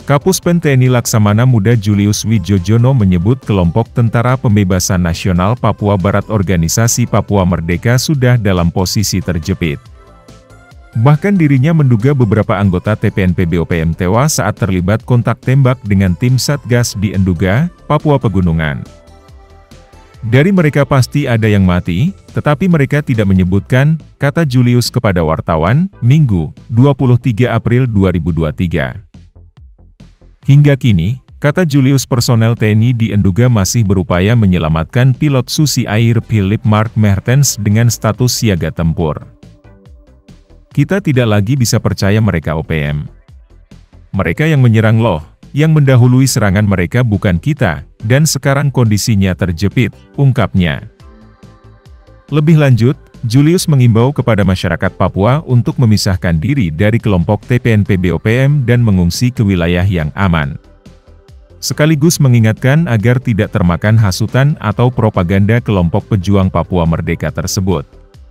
Kapuspen TNI Laksamana Muda Julius Wijojono menyebut kelompok Tentara Pembebasan Nasional Papua Barat Organisasi Papua Merdeka sudah dalam posisi terjepit. Bahkan dirinya menduga beberapa anggota TPNP BOPM tewas saat terlibat kontak tembak dengan tim Satgas di Enduga, Papua Pegunungan. Dari mereka pasti ada yang mati, tetapi mereka tidak menyebutkan, kata Julius kepada wartawan, Minggu, 23 April 2023. Hingga kini, kata Julius, personel TNI di Enduga masih berupaya menyelamatkan pilot Susi Air Philip Mark Mertens dengan status siaga tempur. Kita tidak lagi bisa percaya mereka OPM. Mereka yang menyerang loh, yang mendahului serangan mereka bukan kita, dan sekarang kondisinya terjepit, ungkapnya. Lebih lanjut, Julius mengimbau kepada masyarakat Papua untuk memisahkan diri dari kelompok TPNP BOPM dan mengungsi ke wilayah yang aman. Sekaligus mengingatkan agar tidak termakan hasutan atau propaganda kelompok pejuang Papua Merdeka tersebut.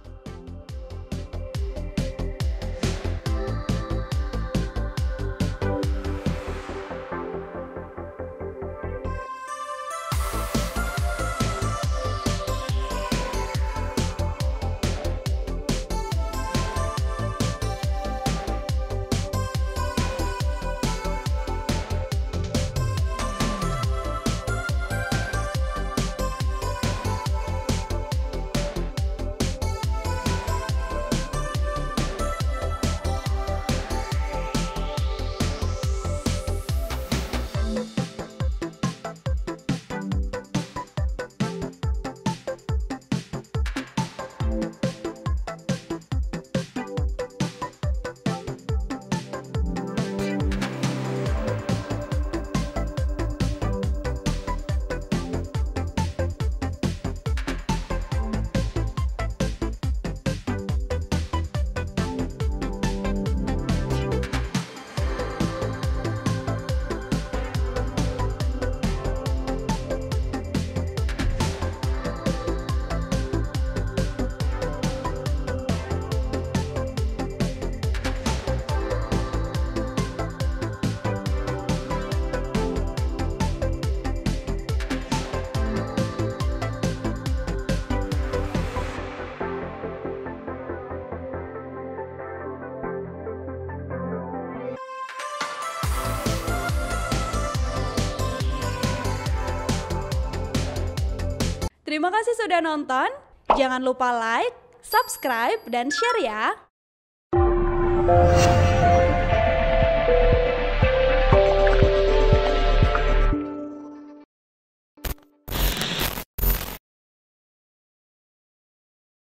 Terima kasih sudah nonton, jangan lupa like, subscribe, dan share ya!